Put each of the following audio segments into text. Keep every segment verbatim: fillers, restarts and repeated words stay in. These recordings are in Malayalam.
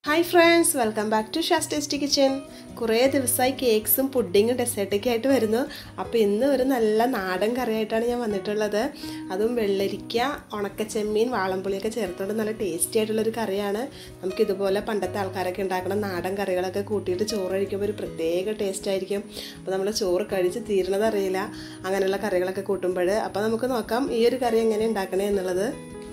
Hi friends, welcome back to Sha's Tasty Kitchen. കുറേ ദിവസമായി കേക്ക്സും പുഡിങ്ങും ഡെസേർട്ടൊക്കെ ആയിട്ട് വരുന്നു. അപ്പോൾ ഇന്ന് ഒരു നല്ല നാടൻ കറിയായിട്ടാണ് ഞാൻ വന്നിട്ടുള്ളത്. അതും വെള്ളരിക്ക, ഉണക്കച്ചെമ്മീൻ, വാളംപുളിയൊക്കെ ചേർത്തുകൊണ്ട് നല്ല ടേസ്റ്റി ആയിട്ടുള്ളൊരു കറിയാണ്. നമുക്ക് ഇതുപോലെ പണ്ടത്തെ ആൾക്കാരൊക്കെ ഉണ്ടാക്കുന്ന നാടൻ കറികളൊക്കെ കൂട്ടിയിട്ട് ചോറ് കഴിക്കുമ്പോൾ ഒരു പ്രത്യേക ടേസ്റ്റ് ആയിരിക്കും. അപ്പോൾ നമ്മൾ ചോറ് കഴിച്ച് തീരണത് അറിയില്ല അങ്ങനെയുള്ള കറികളൊക്കെ കൂട്ടുമ്പോൾ. അപ്പോൾ നമുക്ക് നോക്കാം ഈ ഒരു കറി എങ്ങനെ ഉണ്ടാക്കണേ എന്നുള്ളത്.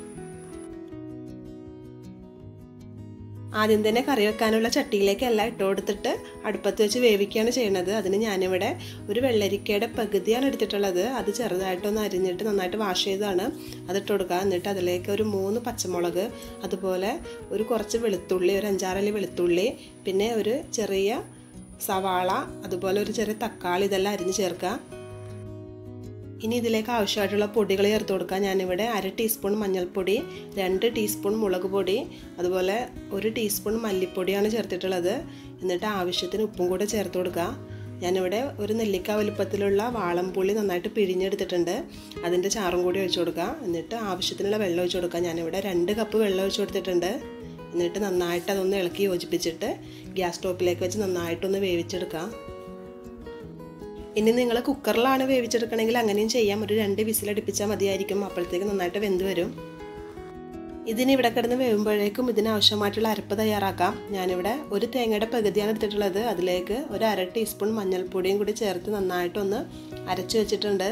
ആദ്യം തന്നെ കറി വെക്കാനുള്ള ചട്ടിയിലേക്ക് എല്ലാം ഇട്ട് കൊടുത്തിട്ട് അടുപ്പത്ത് വെച്ച് വേവിക്കുകയാണ് ചെയ്യുന്നത്. അതിന് ഞാനിവിടെ ഒരു വെള്ളരിക്കയുടെ പകുതിയാണ് എടുത്തിട്ടുള്ളത്. അത് ചെറുതായിട്ടൊന്ന് അരിഞ്ഞിട്ട് നന്നായിട്ട് വാഷ് ചെയ്താണ് അതിട്ട് കൊടുക്കുക. എന്നിട്ട് അതിലേക്ക് ഒരു മൂന്ന് പച്ചമുളക്, അതുപോലെ ഒരു കുറച്ച് വെളുത്തുള്ളി, ഒരു അഞ്ചാറല്ലി വെളുത്തുള്ളി, പിന്നെ ഒരു ചെറിയ സവാള, അതുപോലെ ഒരു ചെറിയ തക്കാളി, ഇതെല്ലാം അരിഞ്ഞ് ചേർക്കുക. ഇനി ഇതിലേക്ക് ആവശ്യമായിട്ടുള്ള പൊടികൾ ചേർത്ത് കൊടുക്കുക. ഞാനിവിടെ അര ടീസ്പൂൺ മഞ്ഞൾപ്പൊടി, രണ്ട് ടീസ്പൂൺ മുളക് പൊടി, അതുപോലെ ഒരു ടീസ്പൂൺ മല്ലിപ്പൊടിയാണ് ചേർത്തിട്ടുള്ളത്. എന്നിട്ട് ആവശ്യത്തിന് ഉപ്പും കൂടെ ചേർത്ത് കൊടുക്കുക. ഞാനിവിടെ ഒരു നെല്ലിക്ക വലുപ്പത്തിലുള്ള വാളംപുളി നന്നായിട്ട് പിഴിഞ്ഞെടുത്തിട്ടുണ്ട്. അതിൻ്റെ ചാറും കൂടി ഒഴിച്ചു കൊടുക്കുക. എന്നിട്ട് ആവശ്യത്തിനുള്ള വെള്ളം ഒഴിച്ചു കൊടുക്കുക. ഞാനിവിടെ രണ്ട് കപ്പ് വെള്ളം ഒഴിച്ചു കൊടുത്തിട്ടുണ്ട്. എന്നിട്ട് നന്നായിട്ട് അതൊന്ന് ഇളക്കി യോജിപ്പിച്ചിട്ട് ഗ്യാസ് സ്റ്റോപ്പിലേക്ക് വെച്ച് നന്നായിട്ടൊന്ന് വേവിച്ചെടുക്കുക. ഇനി നിങ്ങൾ കുക്കറിലാണ് വേവിച്ചെടുക്കണമെങ്കിൽ അങ്ങനെയും ചെയ്യാം. ഒരു രണ്ട് വിസിലടുപ്പിച്ചാൽ മതിയായിരിക്കും. അപ്പോഴത്തേക്ക് നന്നായിട്ട് വെന്ത് വരും. ഇതിന് ഇവിടെ കിടന്ന് വേവുമ്പോഴേക്കും ഇതിനാവശ്യമായിട്ടുള്ള അരപ്പ് തയ്യാറാക്കാം. ഞാനിവിടെ ഒരു തേങ്ങയുടെ പകുതിയാണ് എടുത്തിട്ടുള്ളത്. അതിലേക്ക് ഒരു അര ടീസ്പൂൺ മഞ്ഞൾപ്പൊടിയും കൂടി ചേർത്ത് നന്നായിട്ടൊന്ന് അരച്ച് വെച്ചിട്ടുണ്ട്.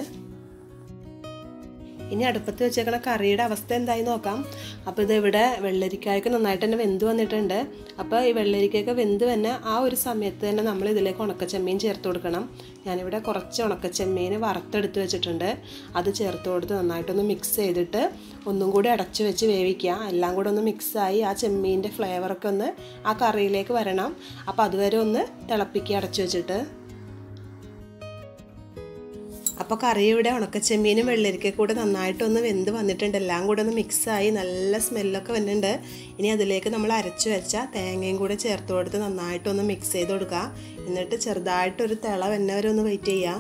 ഇനി അടുപ്പത്ത് വെച്ചേക്കണ കറിയുടെ അവസ്ഥ എന്തായി നോക്കാം. അപ്പോൾ ഇതിവിടെ വെള്ളരിക്കായൊക്കെ നന്നായിട്ട് തന്നെ വെന്ത് വന്നിട്ടുണ്ട്. അപ്പോൾ ഈ വെള്ളരിക്കയൊക്കെ വെന്ത് തന്നെ ആ ഒരു സമയത്ത് തന്നെ നമ്മൾ ഇതിലേക്ക് ഉണക്കച്ചെമ്മീൻ ചേർത്ത് കൊടുക്കണം. ഞാനിവിടെ കുറച്ച് ഉണക്കച്ചെമ്മീൻ വറുത്തെടുത്ത് വെച്ചിട്ടുണ്ട്. അത് ചേർത്ത് കൊടുത്ത് നന്നായിട്ടൊന്ന് മിക്സ് ചെയ്തിട്ട് ഒന്നും കൂടി അടച്ച് വെച്ച് വേവിക്കുക. എല്ലാം കൂടെ ഒന്ന് മിക്സായി ആ ചെമ്മീൻ്റെ ഫ്ലേവറൊക്കെ ഒന്ന് ആ കറിയിലേക്ക് വരണം. അപ്പോൾ അതുവരെ ഒന്ന് തിളപ്പിക്കുക അടച്ച് വെച്ചിട്ട്. അപ്പോൾ കറിയുടെ ഉണക്കച്ചെമ്മീനും വെള്ളരിക്കയും കൂടെ നന്നായിട്ടൊന്ന് വെന്ത് വന്നിട്ടുണ്ട്. എല്ലാം കൂടെ ഒന്ന് മിക്സായി നല്ല സ്മെല്ലൊക്കെ വരുന്നുണ്ട്. ഇനി അതിലേക്ക് നമ്മൾ അരച്ച് വെച്ച തേങ്ങയും കൂടെ ചേർത്ത് കൊടുത്ത് നന്നായിട്ടൊന്ന് മിക്സ് ചെയ്ത് കൊടുക്കുക. എന്നിട്ട് ചെറുതായിട്ടൊരു തിള വന്നവരെ ഒന്ന് വെയിറ്റ് ചെയ്യുക.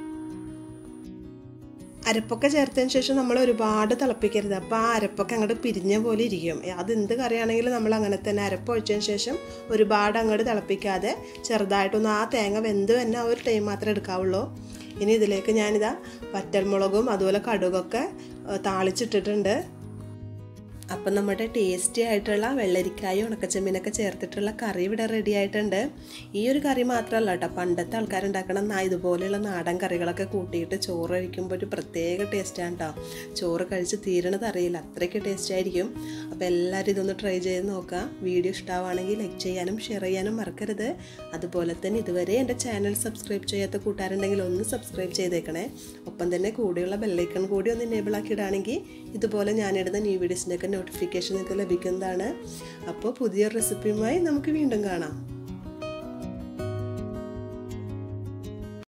അരപ്പൊക്കെ ചേർത്തതിന് ശേഷം നമ്മൾ ഒരുപാട് തിളപ്പിക്കരുത്. അപ്പോൾ ആ അരപ്പൊക്കെ അങ്ങോട്ട് പിരിഞ്ഞ പോലെ ഇരിക്കും. അത് എന്ത് കറിയാണെങ്കിലും നമ്മൾ അങ്ങനെ തന്നെ അരപ്പ് ഒഴിച്ചതിന് ശേഷം ഒരുപാട് അങ്ങോട്ട് തിളപ്പിക്കാതെ ചെറുതായിട്ടൊന്ന് ആ തേങ്ങ വെന്ത് തന്നെ ആ ഒരു ടൈം മാത്രമേ എടുക്കാവുള്ളൂ. ഇനി ഇതിലേക്ക് ഞാനിതാ വറ്റൽമുളകും അതുപോലെ കടുകൊക്കെ താളിച്ചിട്ടിട്ടുണ്ട്. അപ്പം നമ്മുടെ ടേസ്റ്റി ആയിട്ടുള്ള വെള്ളരിക്കായും ഉണക്കച്ചെമ്മീനൊക്കെ ചേർത്തിട്ടുള്ള കറി ഇവിടെ റെഡി ആയിട്ടുണ്ട്. ഈ ഒരു കറി മാത്രമല്ല കേട്ടോ, പണ്ടത്തെ ആൾക്കാരുണ്ടാക്കണം ഇതുപോലെയുള്ള നാടൻ കറികളൊക്കെ കൂട്ടിയിട്ട് ചോറ് കഴിക്കുമ്പോൾ ഒരു പ്രത്യേക ടേസ്റ്റാണ് കേട്ടോ. ചോറ് കഴിച്ച് തീരണത് അറിയില്ല, അത്രയ്ക്ക് ടേസ്റ്റ് ആയിരിക്കും. അപ്പോൾ എല്ലാവരും ഇതൊന്ന് ട്രൈ ചെയ്ത് നോക്കുക. വീഡിയോ ഇഷ്ടമാണെങ്കിൽ ലൈക്ക് ചെയ്യാനും ഷെയർ ചെയ്യാനും മറക്കരുത്. അതുപോലെ തന്നെ ഇതുവരെ എൻ്റെ ചാനൽ സബ്സ്ക്രൈബ് ചെയ്യാത്ത കൂട്ടുകാരുണ്ടെങ്കിൽ ഒന്ന് സബ്സ്ക്രൈബ് ചെയ്തേക്കണേ. ഒപ്പം തന്നെ കൂടെയുള്ള ബെല്ലൈക്കൺ കൂടി ഒന്ന് എനേബിൾ ആക്കിയിടുകയാണെങ്കിൽ ഇതുപോലെ ഞാനിടുന്ന ന്യൂ വീഡിയോസിൻ്റെയൊക്കെ നോട്ടിഫിക്കേഷൻ നിങ്ങൾക്ക് ലഭിക്കുന്നതാണ്. അപ്പോൾ പുതിയ റെസിപ്പിയുമായി നമുക്ക് വീണ്ടും കാണാം.